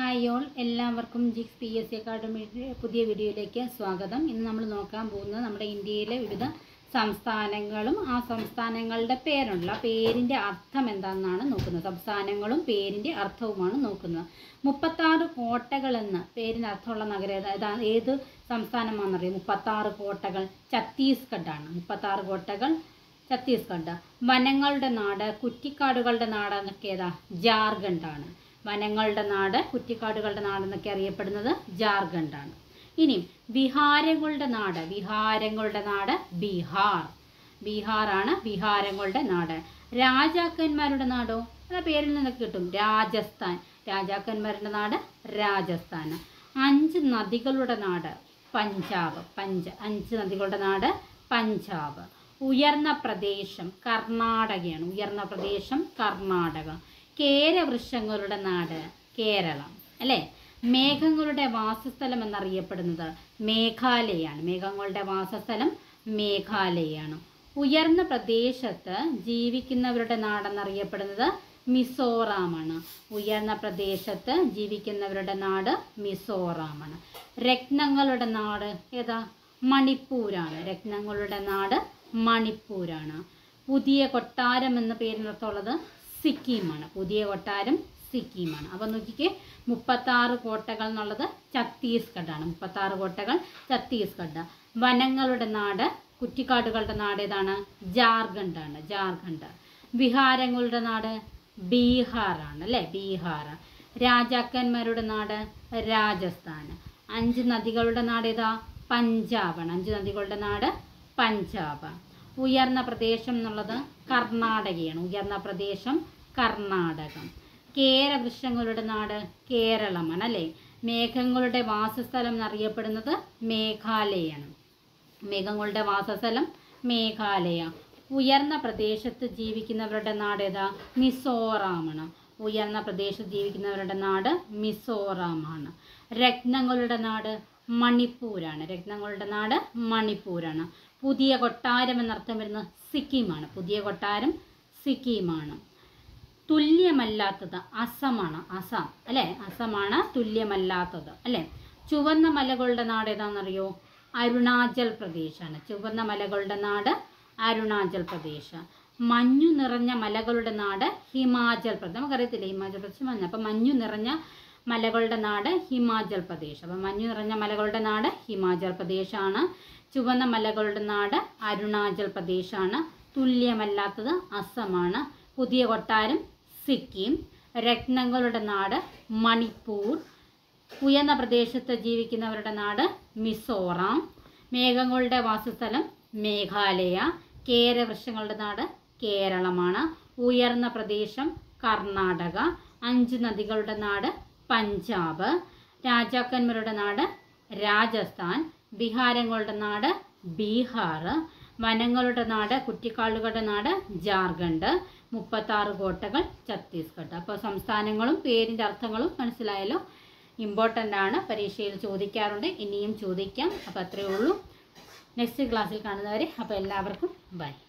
Hi all, എല്ലാവർക്കും ജിക്സ് PSC അക്കാഡമിയുടെ പുതിയ വീഡിയോയിലേക്ക് സ്വാഗതം. ഇന്ന് നമ്മൾ നോക്കാൻ പോകുന്നത് നമ്മുടെ ഇന്ത്യയിലെ വിവിധ സംസ്ഥാനങ്ങളും ആ സംസ്ഥാനങ്ങളുടെ പേരുണ്ടല്ലോ, ആ പേരിൻ്റെ അർത്ഥം എന്താണെന്നാണ് നോക്കുന്നത്. സംസ്ഥാനങ്ങളും പേരിൻ്റെ അർത്ഥവുമാണ് നോക്കുന്നത്. 36 കോട്ടകളെന്ന് പേരിൻ്റെ അർത്ഥമുള്ള നഗരം ഏത് സംസ്ഥാനമാണെന്നറിയാം? 36 കോട്ടകൾ ഛത്തീസ്ഗഡാണ്. 36 കോട്ടകൾ ഛത്തീസ്ഗഡ്. വനങ്ങളുടെ നാട്, കുറ്റിക്കാടുകളുടെ നാട് എന്നൊക്കെ ഏതാ? ജാർഖണ്ഡാണ്. വനങ്ങളുടെ നാട്, കുറ്റിക്കാടുകളുടെ നാട് എന്നൊക്കെ അറിയപ്പെടുന്നത് ജാർഖണ്ഡാണ്. ഇനി വിഹാരങ്ങളുടെ നാട്, വിഹാരങ്ങളുടെ നാട് ബീഹാർ. ബീഹാറാണ് വിഹാരങ്ങളുടെ നാട്. രാജാക്കന്മാരുടെ നാടോ? അത് പേരിൽ നിന്നൊക്കെ കിട്ടും. രാജസ്ഥാൻ. രാജാക്കന്മാരുടെ നാട് രാജസ്ഥാൻ. 5 നദികളുടെ നാട് പഞ്ചാബ്. 5 നദികളുടെ നാട് പഞ്ചാബ്. ഉയർന്ന പ്രദേശം കർണാടകയാണ്. ഉയർന്ന പ്രദേശം കർണാടക. കേരവൃക്ഷങ്ങളുടെ നാട് കേരളം അല്ലേ. മേഘങ്ങളുടെ വാസസ്ഥലം എന്നറിയപ്പെടുന്നത് മേഘാലയാണ്. മേഘങ്ങളുടെ വാസസ്ഥലം മേഘാലയാണ്. ഉയർന്ന പ്രദേശത്ത് ജീവിക്കുന്നവരുടെ നാടെന്നറിയപ്പെടുന്നത് മിസോറാമാണ്. ഉയർന്ന പ്രദേശത്ത് ജീവിക്കുന്നവരുടെ നാട് മിസോറാമാണ്. രത്നങ്ങളുടെ നാട് ഏതാ? മണിപ്പൂരാണ്. രത്നങ്ങളുടെ നാട് മണിപ്പൂരാണ്. പുതിയ കൊട്ടാരം എന്ന പേരിനർത്ഥമുള്ളത് സിക്കിമാണ്. പുതിയ കൊട്ടാരം സിക്കിമാണ്. അപ്പം നോക്കിക്കേ, 36 കോട്ടകൾ എന്നുള്ളത് ഛത്തീസ്ഗഡാണ്. 36 കോട്ടകൾ ഛത്തീസ്ഗഡ്. വനങ്ങളുടെ നാട്, കുറ്റിക്കാടുകളുടെ നാട് ഏതാണ്? ജാർഖണ്ഡാണ്. ജാർഖണ്ഡ്. വിഹാരങ്ങളുടെ നാട് ബീഹാറാണ് അല്ലേ. ബീഹാർ. രാജാക്കന്മാരുടെ നാട് രാജസ്ഥാൻ. 5 നദികളുടെ നാട് ഏതാ? പഞ്ചാബാണ്. 5 നദികളുടെ നാട് പഞ്ചാബ്. ഉയർന്ന പ്രദേശം എന്നുള്ളത് കർണാടകയാണ്. ഉയർന്ന പ്രദേശം കർണാടകം. കേരവൃക്ഷങ്ങളുടെ നാട് കേരളമാണ് അല്ലേ. മേഘങ്ങളുടെ വാസസ്ഥലം എന്നറിയപ്പെടുന്നത് മേഘാലയാണ്. മേഘങ്ങളുടെ വാസസ്ഥലം മേഘാലയ. ഉയർന്ന പ്രദേശത്ത് ജീവിക്കുന്നവരുടെ നാട് ഏതാ? മിസോറാമാണ്. ഉയർന്ന പ്രദേശത്ത് ജീവിക്കുന്നവരുടെ നാട് മിസോറാമാണ്. രത്നങ്ങളുടെ നാട് മണിപ്പൂരാണ്. രത്നങ്ങളുടെ നാട് മണിപ്പൂരാണ്. പുതിയ കൊട്ടാരം എന്നർത്ഥം വരുന്നത് സിക്കിമാണ്. പുതിയ കൊട്ടാരം സിക്കിമാണ്. തുല്യമല്ലാത്തത് അസമാണ്. അസം അല്ലേ. അസമാണ് തുല്യമല്ലാത്തത് അല്ലേ. ചുവന്ന മലകളുടെ നാട് ഏതാണെന്നറിയോ? അരുണാചൽ പ്രദേശാണ്. ചുവന്ന മലകളുടെ നാട് അരുണാചൽ പ്രദേശ്. മഞ്ഞു നിറഞ്ഞ മലകളുടെ നാട് ഹിമാചൽ പ്രദേശ്. നമുക്കറിയത്തില്ലേ ഹിമാചൽ പ്രദേശ് മഞ്ഞ. അപ്പം മഞ്ഞു നിറഞ്ഞ മലകളുടെ നാട് ഹിമാചൽ പ്രദേശ്. അപ്പം മഞ്ഞു നിറഞ്ഞ മലകളുടെ നാട് ഹിമാചൽ പ്രദേശാണ്. ചുവന്ന മലകളുടെ നാട് അരുണാചൽ പ്രദേശാണ്. തുല്യമല്ലാത്തത് അസമാണ്. പുതിയ കൊട്ടാരം സിക്കിം. രത്നങ്ങളുടെ നാട് മണിപ്പൂർ. ഉയർന്ന പ്രദേശത്ത് ജീവിക്കുന്നവരുടെ നാട് മിസോറാം. മേഘങ്ങളുടെ വാസസ്ഥലം മേഘാലയ. കേരവൃക്ഷങ്ങളുടെ നാട് കേരളമാണ്. ഉയർന്ന പ്രദേശം കർണാടക. 5 നദികളുടെ നാട് പഞ്ചാബ്. രാജാക്കന്മാരുടെ നാട് രാജസ്ഥാൻ. വിഹാരങ്ങളുടെ നാട് ബീഹാർ. വനങ്ങളുടെ നാട്, കുറ്റിക്കാടുകളുടെ നാട് ജാർഖണ്ഡ്. 36 കോട്ടകൾ ഛത്തീസ്ഗഡ്. അപ്പോൾ സംസ്ഥാനങ്ങളും പേരിൻ്റെ അർത്ഥങ്ങളും മനസ്സിലായല്ലോ. ഇമ്പോർട്ടൻ്റ് ആണ്, പരീക്ഷയിൽ ചോദിക്കാറുണ്ട്, ഇനിയും ചോദിക്കാം. അപ്പോൾ അത്രയേ ഉള്ളൂ. നെക്സ്റ്റ് ക്ലാസ്സിൽ കാണുന്നവരെ അപ്പോൾ എല്ലാവർക്കും ബൈ.